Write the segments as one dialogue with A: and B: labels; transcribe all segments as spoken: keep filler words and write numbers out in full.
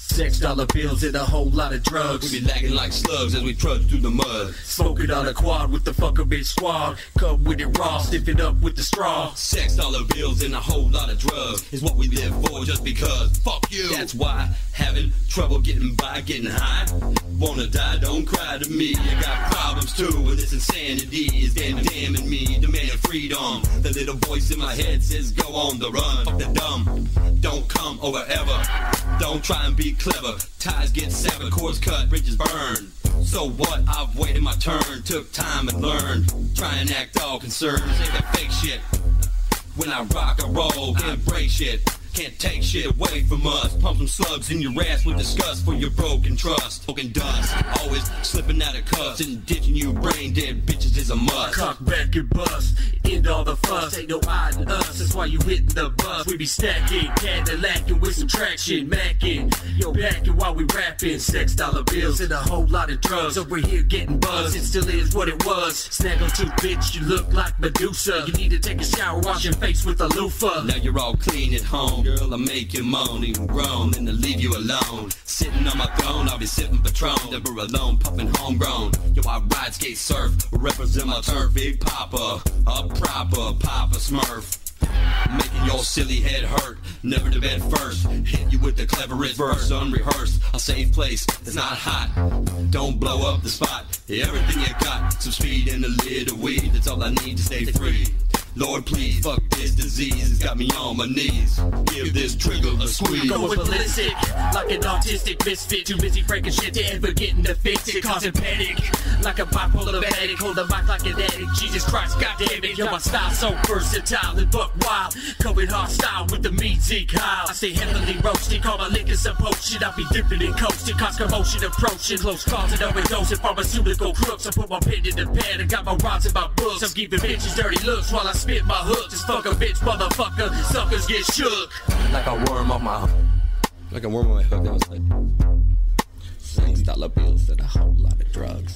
A: Sex, dollar bills, and a whole lot of drugs.
B: We be lagging like slugs as we trudge through the mud.
A: Smoking on a quad with the fucker bitch squad. Come with it raw, stiff it up with the straw.
B: Sex, dollar bills, and a whole lot of drugs is what we live for just because. Fuck you. That's why having trouble getting by, getting high. Wanna die, don't cry to me. I got problems too, and this insanity is damn damning me. Demanding freedom. The little voice in my head says go on the run. Fuck the dumb. Don't come over ever. Don't try and be clever. Ties get severed, cords cut, bridges burn. So what? I've waited my turn, took time and learned. Try and act all concerned, ain't that fake shit. When I rock and roll, can't break shit. Can't take shit away from us. Pump some slugs in your ass with disgust for your broken trust. Broken dust, always slipping out of cuffs and ditching you brain dead bitches is a must.
A: Cock back and bust, end all the fuss. Ain't no hiding us, that's why you hitting the bus. We be stacking, Cadillacing with some traction, macking. Yo, backing while we rapping. Sex, dollar bills, and a whole lot of drugs. Over here getting buzzed, it still is what it was. Snaggle tooth bitch, you look like Medusa. You need to take a shower, wash your face with a loofah.
B: Now you're all clean at home. Girl, I make you moan, even groan, and to leave you alone. Sitting on my throne, I'll be sipping Patron, never alone, puffing homegrown. Yo, I ride, skate, surf, represent my turf. Big Papa, a proper Papa Smurf. Making your silly head hurt, never to bed first. Hit you with the cleverest verse, unrehearsed. A safe place that's not hot. Don't blow up the spot. Everything you got, some speed and a little weed. That's all I need to stay free. Lord, please, fuck this disease, it's got me on my knees. Give this trigger a squeeze.
A: Going ballistic, like an autistic misfit. Too busy breaking shit to ever getting to fix it. Causing panic, like a bipolar addict. Hold the mic like an addict, Jesus Christ, goddammit. Yo, my style so versatile and buck wild. Coming hostile with the meat Zeke Kyle. I stay heavily roasted, call my liquor some potion. I be dipping and coasting, cause commotion approaching. Close calls and overdosing, pharmaceutical crooks. I put my pen in the pad, I got my rhymes in my books. I'm giving bitches dirty looks while I spit my hook. Just fuck a bitch, motherfucker. Suckers get shook.
B: Like a worm off my Like a worm on my hook. That was like
C: Sex, dollar bills, and a whole lot of drugs.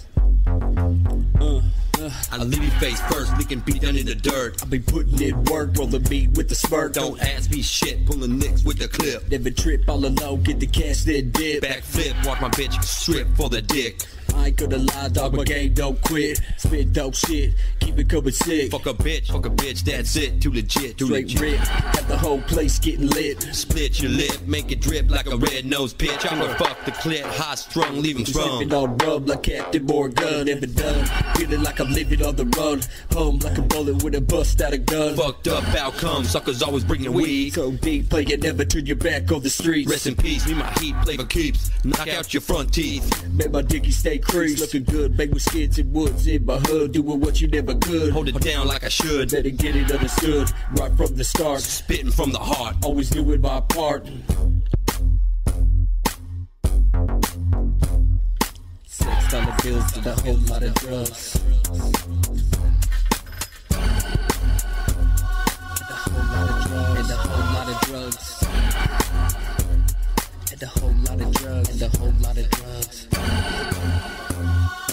B: uh, uh, I leave your face first, licking beat down in the dirt.
C: I be putting in work, roll the beat with the smirk.
B: Don't ask me shit, pulling nicks with the clip.
C: Never trip all alone, get the cash, then dip.
B: Backflip, watch my bitch strip for the dick.
C: I ain't gonna lie, dog, my game don't quit. Spit dope shit, keep it coming sick.
B: Fuck a bitch, fuck a bitch, that's it. Too legit, too
C: Straight
B: legit.
C: rip, got the whole place getting lit.
B: Split your lip, make it drip like a red nose pitch. I'ma fuck the clip, high strung, leave him strong.
C: Sipping on rum like Captain Morgan, never done. Feeling like I'm living on the run. Home like a bullet with a bust out of gun.
B: Fucked up outcome, suckers always bringing weed.
C: So deep, play it, never turn your back on the streets.
B: Rest in peace, me my heat, play for keeps. Knock out your front teeth.
C: Make my dicky stay creased. Looking good, make with skids and woods in my hood. Doing what you never could.
B: Hold it down like I should.
C: Better get it understood, right from the start.
B: Spitting from the heart.
C: Always doing my part. Sex, dollar bills, and a whole lot of drugs. And a whole lot of drugs. And a whole lot of drugs. And a whole lot of drugs. And a whole lot of drugs.